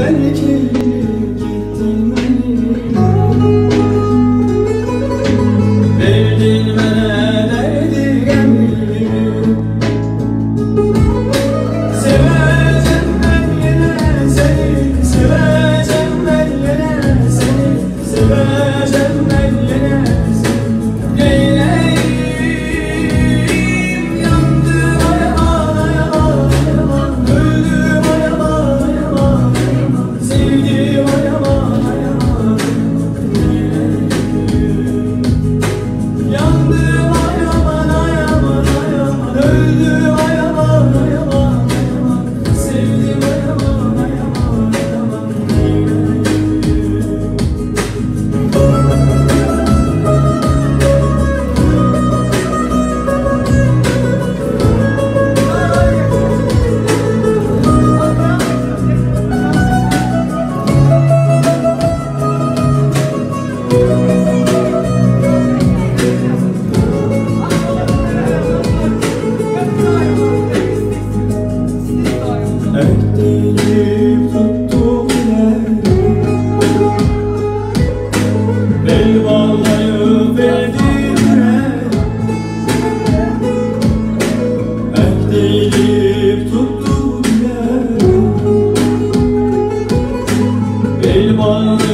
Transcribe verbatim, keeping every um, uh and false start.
Belki gittin beni, verdin bana derdi gönlümü. Seveceğim ben yine seni, seveceğim ben yine seni, seveceğim ben yine seni. Neyleyim, yandım ayaman ayaman ayaman, öldüm ayaman ayaman ayaman, sevdim ayaman ayaman. Neyleyim, yandım ayaman ayaman ayaman, öldüm ayaman ayaman ayaman, sevdim ayaman ayaman ayaman. Neyleyim. Erteleyip tuttum ileri, bel bağlayıp verdiler. Erteleyip tuttum ileri, bel bağlayıp